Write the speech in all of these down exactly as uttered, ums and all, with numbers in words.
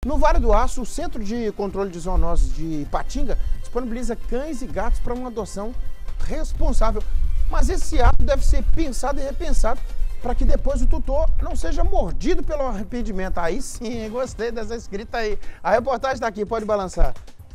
No Vale do Aço, o Centro de Controle de Zoonoses de Ipatinga disponibiliza cães e gatos para uma adoção responsável. Mas esse ato deve ser pensado e repensado para que depois o tutor não seja mordido pelo arrependimento. Aí sim, gostei dessa escrita aí. A reportagem está aqui, pode balançar.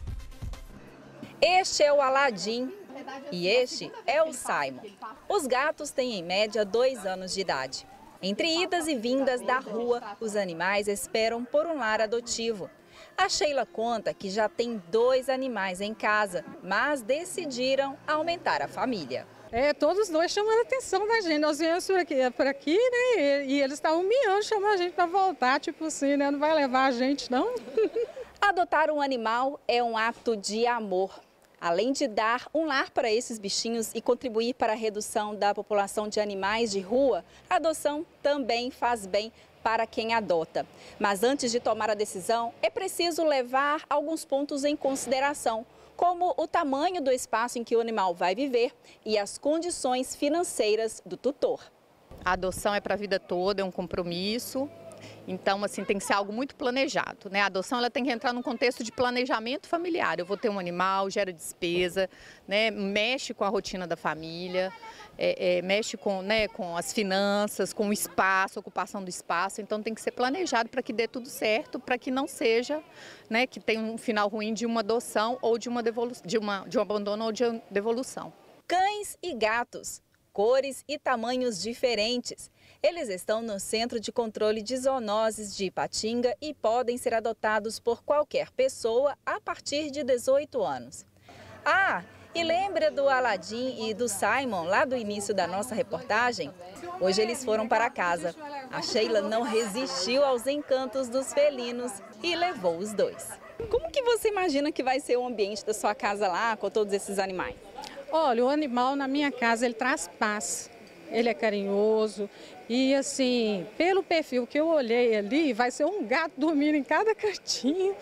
Este é o Aladim e este é o Simon. Os gatos têm em média dois anos de idade. Entre idas e vindas da rua, os animais esperam por um lar adotivo. A Sheila conta que já tem dois animais em casa, mas decidiram aumentar a família. É, todos dois chamando a atenção da gente. Nós viemos por aqui, por aqui né? E eles estavam miando, chamando a gente para voltar, tipo assim, né? Não vai levar a gente, não? Adotar um animal é um ato de amor. Além de dar um lar para esses bichinhos e contribuir para a redução da população de animais de rua, a adoção também faz bem para quem adota. Mas antes de tomar a decisão, é preciso levar alguns pontos em consideração, como o tamanho do espaço em que o animal vai viver e as condições financeiras do tutor. A adoção é para a vida toda, é um compromisso. Então, assim, tem que ser algo muito planejado, né? A adoção ela tem que entrar num contexto de planejamento familiar. Eu vou ter um animal, gera despesa, né? Mexe com a rotina da família, é, é, mexe com, né, com as finanças, com o espaço, ocupação do espaço. Então, tem que ser planejado para que dê tudo certo, para que não seja, né, que tenha um final ruim de uma adoção ou de uma devolução, de uma, de um abandono ou de uma devolução. Cães e gatos, cores e tamanhos diferentes. Eles estão no Centro de Controle de Zoonoses de Ipatinga e podem ser adotados por qualquer pessoa a partir de dezoito anos. Ah, e lembra do Aladim e do Simon lá do início da nossa reportagem? Hoje eles foram para casa. A Sheila não resistiu aos encantos dos felinos e levou os dois. Como que você imagina que vai ser o ambiente da sua casa lá com todos esses animais? Olha, o animal na minha casa, ele traz paz. Ele é carinhoso e, assim, pelo perfil que eu olhei ali, vai ser um gato dormindo em cada cantinho.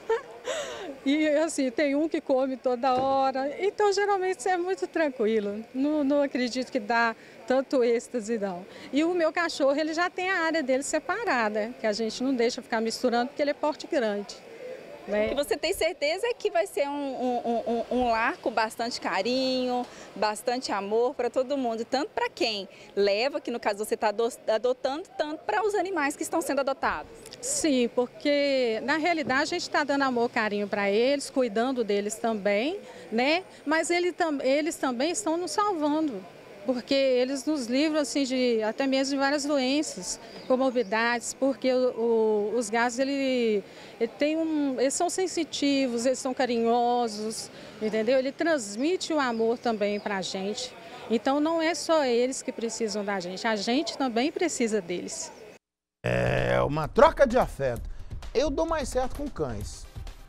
E, assim, tem um que come toda hora. Então, geralmente, isso é muito tranquilo. Não, não acredito que dá tanto êxtase, não. E o meu cachorro, ele já tem a área dele separada, que a gente não deixa ficar misturando, porque ele é porte grande. E você tem certeza que vai ser um, um, um, um lar com bastante carinho, bastante amor para todo mundo, tanto para quem leva, que no caso você está adotando, tanto para os animais que estão sendo adotados. Sim, porque na realidade a gente está dando amor, carinho para eles, cuidando deles também, né? Mas ele, eles também estão nos salvando. Porque eles nos livram assim, de, até mesmo de várias doenças, comorbidades, porque o, o, os gatos ele, ele tem um, eles são sensitivos, eles são carinhosos, entendeu? Ele transmite o amor também para a gente. Então não é só eles que precisam da gente, a gente também precisa deles. É uma troca de afeto. Eu dou mais certo com cães,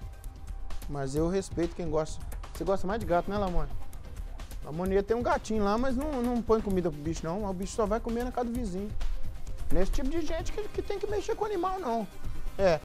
mas eu respeito quem gosta. Você gosta mais de gato, né, Lamone? A Monia tem um gatinho lá, mas não, não põe comida pro bicho, não. O bicho só vai comer na casa do vizinho. Nesse tipo de gente que, que tem que mexer com o animal, não. É.